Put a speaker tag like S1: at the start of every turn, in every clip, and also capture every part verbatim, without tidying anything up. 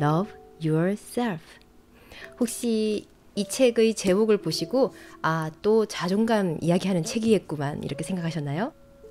S1: Love Yourself. 혹시 이 책의 제목을 보시고 아, 또 자존감 이야기하는 책이겠구만 이렇게 생각하셨나요?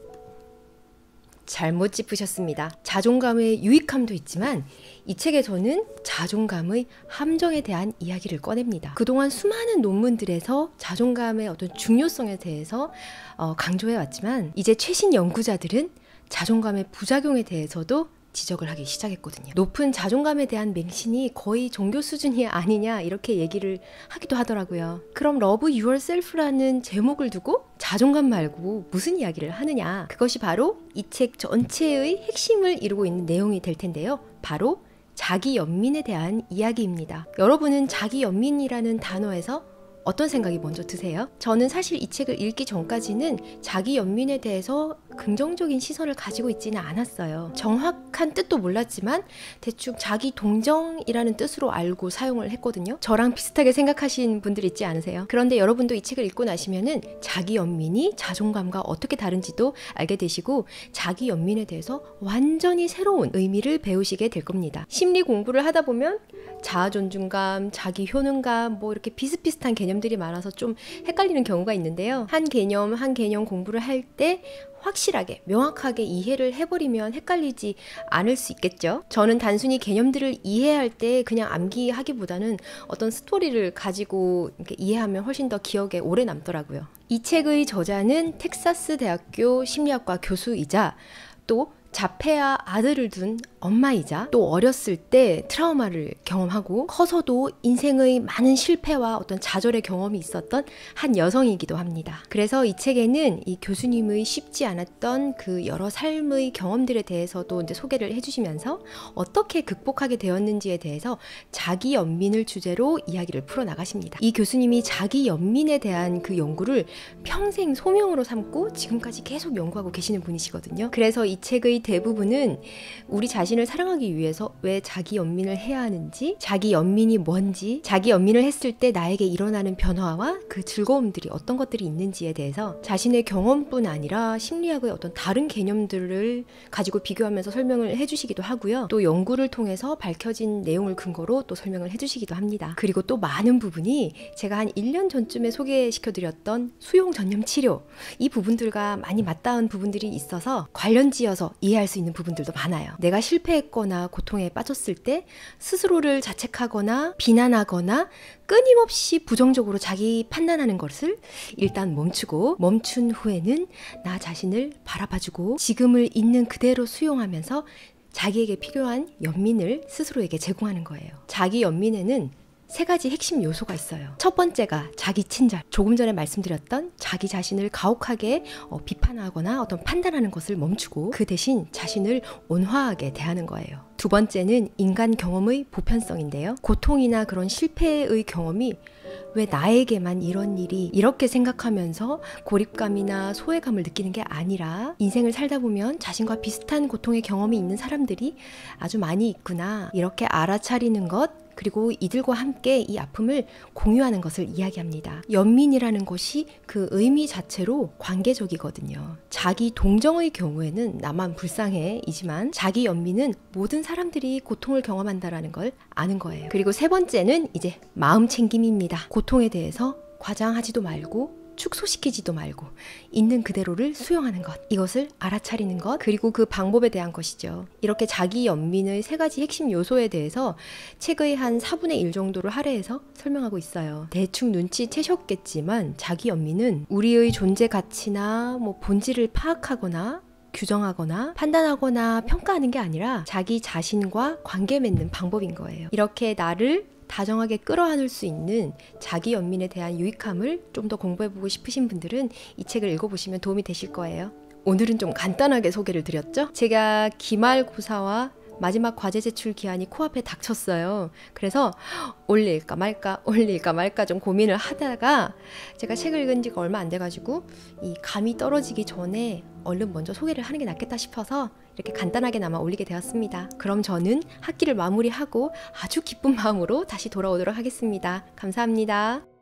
S1: 잘못 짚으셨습니다. 자존감의 유익함도 있지만 이 책에서는 자존감의 함정에 대한 이야기를 꺼냅니다. 그동안 수많은 논문들에서 자존감의 어떤 중요성에 대해서 어, 강조해왔지만 이제 최신 연구자들은 자존감의 부작용에 대해서도 지적을 하기 시작했거든요. 높은 자존감에 대한 맹신이 거의 종교 수준이 아니냐 이렇게 얘기를 하기도 하더라고요. 그럼 Love Yourself라는 제목을 두고 자존감 말고 무슨 이야기를 하느냐, 그것이 바로 이 책 전체의 핵심을 이루고 있는 내용이 될 텐데요. 바로 자기 연민에 대한 이야기입니다. 여러분은 자기 연민이라는 단어에서 어떤 생각이 먼저 드세요? 저는 사실 이 책을 읽기 전까지는 자기 연민에 대해서 긍정적인 시선을 가지고 있지는 않았어요. 정확한 뜻도 몰랐지만 대충 자기 동정이라는 뜻으로 알고 사용을 했거든요. 저랑 비슷하게 생각하신 분들 있지 않으세요? 그런데 여러분도 이 책을 읽고 나시면은 자기 연민이 자존감과 어떻게 다른지도 알게 되시고 자기 연민에 대해서 완전히 새로운 의미를 배우시게 될 겁니다. 심리 공부를 하다 보면 자아 존중감, 자기 효능감 뭐 이렇게 비슷비슷한 개념들이 많아서 좀 헷갈리는 경우가 있는데요. 한 개념 한 개념 공부를 할 때 확실하게 명확하게 이해를 해버리면 헷갈리지 않을 수 있겠죠. 저는 단순히 개념들을 이해할 때 그냥 암기하기보다는 어떤 스토리를 가지고 이렇게 이해하면 훨씬 더 기억에 오래 남더라고요. 이 책의 저자는 텍사스 대학교 심리학과 교수이자 또 자폐아 아들을 둔 엄마이자 또 어렸을 때 트라우마를 경험하고 커서도 인생의 많은 실패와 어떤 좌절의 경험이 있었던 한 여성이기도 합니다. 그래서 이 책에는 이 교수님의 쉽지 않았던 그 여러 삶의 경험들에 대해서도 이제 소개를 해주시면서 어떻게 극복하게 되었는지에 대해서 자기 연민을 주제로 이야기를 풀어나가십니다. 이 교수님이 자기 연민에 대한 그 연구를 평생 소명으로 삼고 지금까지 계속 연구하고 계시는 분이시거든요. 그래서 이 책의 대부분은 우리 자신을 사랑하기 위해서 왜 자기 연민을 해야 하는지, 자기 연민이 뭔지, 자기 연민을 했을 때 나에게 일어나는 변화와 그 즐거움들이 어떤 것들이 있는지에 대해서 자신의 경험뿐 아니라 심리학의 어떤 다른 개념들을 가지고 비교하면서 설명을 해주시기도 하고요. 또 연구를 통해서 밝혀진 내용을 근거로 또 설명을 해주시기도 합니다. 그리고 또 많은 부분이 제가 한 일 년 전쯤에 소개시켜드렸던 수용 전념 치료, 이 부분들과 많이 맞닿은 부분들이 있어서 관련지어서 이해할 수 있는 부분들도 많아요. 내가 실패했거나 고통에 빠졌을 때 스스로를 자책하거나 비난하거나 끊임없이 부정적으로 자기 판단하는 것을 일단 멈추고 멈춘 후에는 나 자신을 바라봐주고 지금을 있는 그대로 수용하면서 자기에게 필요한 연민을 스스로에게 제공하는 거예요. 자기 연민에는 세 가지 핵심 요소가 있어요. 첫 번째가 자기 친절. 조금 전에 말씀드렸던 자기 자신을 가혹하게 어, 비판하거나 어떤 판단하는 것을 멈추고 그 대신 자신을 온화하게 대하는 거예요. 두 번째는 인간 경험의 보편성인데요. 고통이나 그런 실패의 경험이 왜 나에게만 이런 일이 이렇게 생각하면서 고립감이나 소외감을 느끼는 게 아니라 인생을 살다 보면 자신과 비슷한 고통의 경험이 있는 사람들이 아주 많이 있구나, 이렇게 알아차리는 것, 그리고 이들과 함께 이 아픔을 공유하는 것을 이야기합니다. 연민이라는 것이 그 의미 자체로 관계적이거든요. 자기 동정의 경우에는 나만 불쌍해 이지만 자기 연민은 모든 사람들이 고통을 경험한다는 걸 아는 거예요. 그리고 세 번째는 이제 마음 챙김입니다. 고통에 대해서 과장하지도 말고 축소시키지도 말고 있는 그대로를 수용하는 것, 이것을 알아차리는 것, 그리고 그 방법에 대한 것이죠. 이렇게 자기 연민의 세 가지 핵심 요소에 대해서 책의 한 사분의 일 정도를 할애해서 설명하고 있어요. 대충 눈치채셨겠지만 자기 연민은 우리의 존재 가치나 뭐 본질을 파악하거나 규정하거나 판단하거나 평가하는 게 아니라 자기 자신과 관계 맺는 방법인 거예요. 이렇게 나를 다정하게 끌어안을 수 있는 자기 연민에 대한 유익함을 좀 더 공부해보고 싶으신 분들은 이 책을 읽어보시면 도움이 되실 거예요. 오늘은 좀 간단하게 소개를 드렸죠? 제가 기말고사와 마지막 과제 제출 기한이 코앞에 닥쳤어요. 그래서 올릴까 말까 올릴까 말까 좀 고민을 하다가 제가 책을 읽은 지가 얼마 안 돼가지고 이 감이 떨어지기 전에 얼른 먼저 소개를 하는 게 낫겠다 싶어서 이렇게 간단하게나마 올리게 되었습니다. 그럼 저는 학기를 마무리하고 아주 기쁜 마음으로 다시 돌아오도록 하겠습니다. 감사합니다.